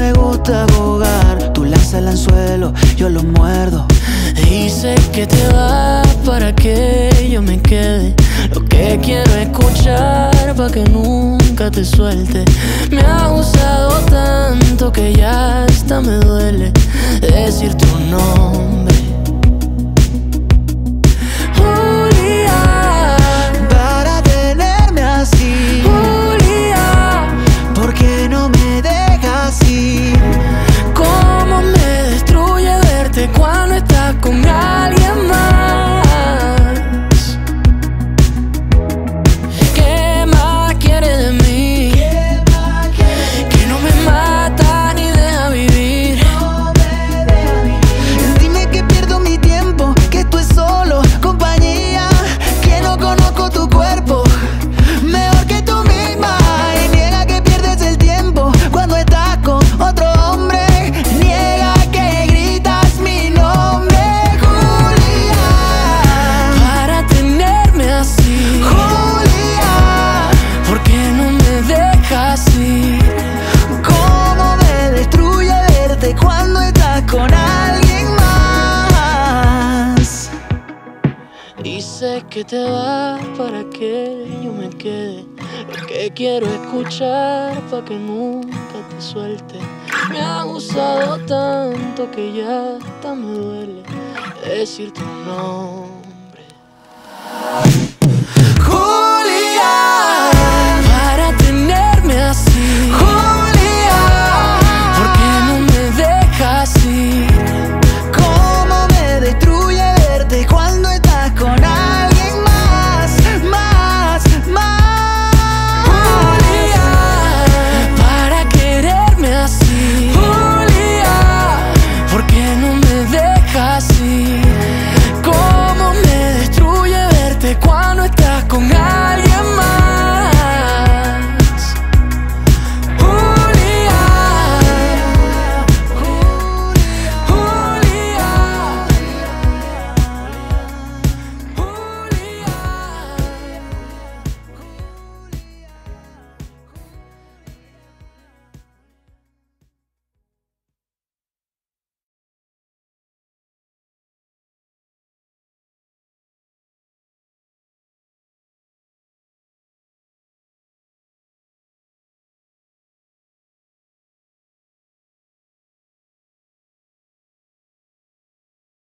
me gusta jugar. Tú lanzas el anzuelo, yo lo muerdo. Y sé que te vas para que yo me quede. Lo que quiero es escuchar pa' que nunca te suelte. Me has usado tanto que ya hasta me duele decir tu nombre. Julia, para tenerme así. Julia, ¿Por qué no me dejas ir? cómo me destruye verte cuando estás con alguien más. ¿Qué más quieres de mí? Que no me mata ni deja vivir. Dime que pierdo mi tiempo, que esto es solo compañía, que no conozco tu cuerpo mejor que tú misma. Y niega que pierdes el tiempo cuando estás con otro hombre. Niega que gritas mi nombre, Julia. Para tenerme así, Julia, ¿por qué no me dejas ir? cómo me destruye verte cuando estás con alguien más. Y sé que te vas para que yo me quede. Lo que quiero es escuchar pa' que nunca te suelte. Me ha gustado tanto que ya hasta me duele decir tu nombre.